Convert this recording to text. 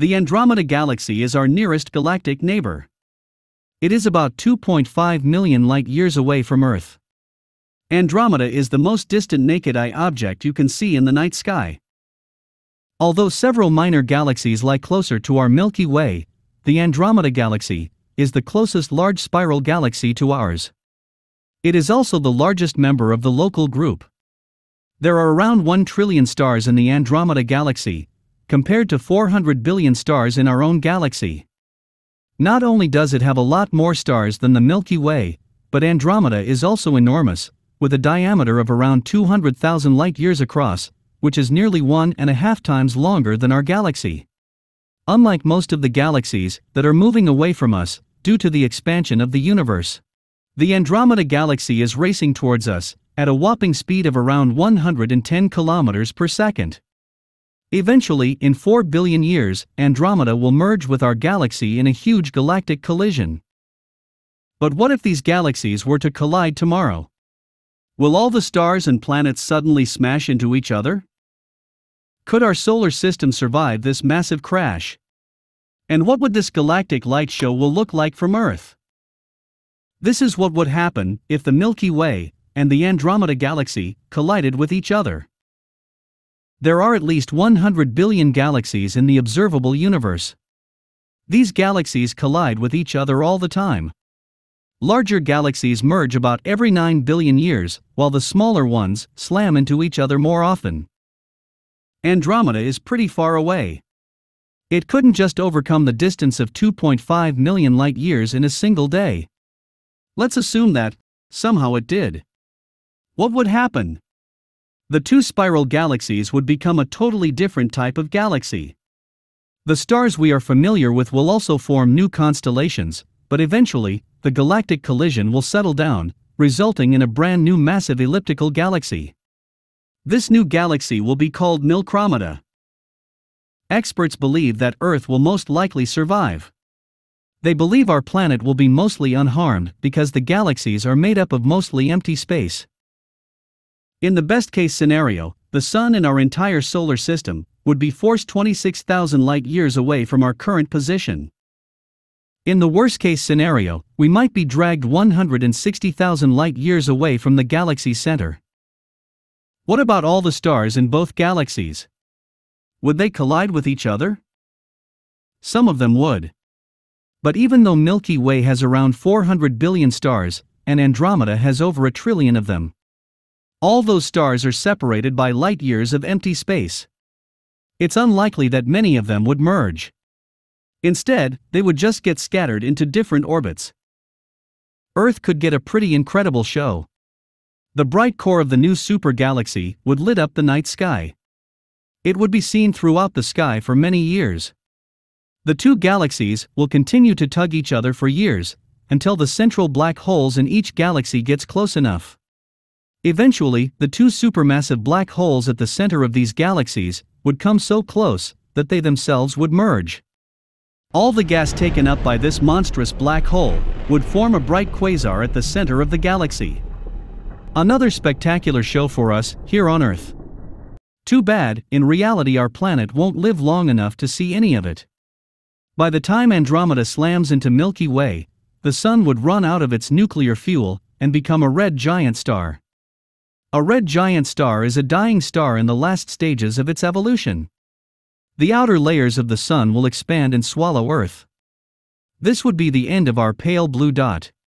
The Andromeda Galaxy is our nearest galactic neighbor. It is about 2.5 million light-years away from Earth. Andromeda is the most distant naked-eye object you can see in the night sky. Although several minor galaxies lie closer to our Milky Way, the Andromeda Galaxy is the closest large spiral galaxy to ours. It is also the largest member of the local group. There are around 1 trillion stars in the Andromeda Galaxy, compared to 400 billion stars in our own galaxy. Not only does it have a lot more stars than the Milky Way, but Andromeda is also enormous, with a diameter of around 200,000 light-years across, which is nearly 1.5 times longer than our galaxy. Unlike most of the galaxies that are moving away from us due to the expansion of the universe, the Andromeda Galaxy is racing towards us at a whopping speed of around 110 kilometers per second. Eventually, in 4 billion years, Andromeda will merge with our galaxy in a huge galactic collision. But what if these galaxies were to collide tomorrow? Will all the stars and planets suddenly smash into each other? Could our solar system survive this massive crash? And what would this galactic light show will look like from Earth? This is what would happen if the Milky Way and the Andromeda Galaxy collided with each other. There are at least 100 billion galaxies in the observable universe. These galaxies collide with each other all the time. Larger galaxies merge about every 9 billion years, while the smaller ones slam into each other more often. Andromeda is pretty far away. It couldn't just overcome the distance of 2.5 million light-years in a single day. Let's assume that, somehow it did. What would happen? The two spiral galaxies would become a totally different type of galaxy. The stars we are familiar with will also form new constellations, but eventually, the galactic collision will settle down, resulting in a brand new massive elliptical galaxy. This new galaxy will be called Milkromeda. Experts believe that Earth will most likely survive. They believe our planet will be mostly unharmed because the galaxies are made up of mostly empty space. In the best-case scenario, the Sun and our entire solar system would be forced 26,000 light-years away from our current position. In the worst-case scenario, we might be dragged 160,000 light-years away from the galaxy's center. What about all the stars in both galaxies? Would they collide with each other? Some of them would. But even though Milky Way has around 400 billion stars, and Andromeda has over 1 trillion of them, all those stars are separated by light-years of empty space. It's unlikely that many of them would merge. Instead, they would just get scattered into different orbits. Earth could get a pretty incredible show. The bright core of the new super-galaxy would lit up the night sky. It would be seen throughout the sky for many years. The two galaxies will continue to tug each other for years, until the central black holes in each galaxy gets close enough. Eventually, the two supermassive black holes at the center of these galaxies would come so close that they themselves would merge. All the gas taken up by this monstrous black hole would form a bright quasar at the center of the galaxy. Another spectacular show for us here on Earth. Too bad, in reality our planet won't live long enough to see any of it. By the time Andromeda slams into Milky Way, the Sun would run out of its nuclear fuel and become a red giant star. A red giant star is a dying star in the last stages of its evolution. The outer layers of the Sun will expand and swallow Earth. This would be the end of our pale blue dot.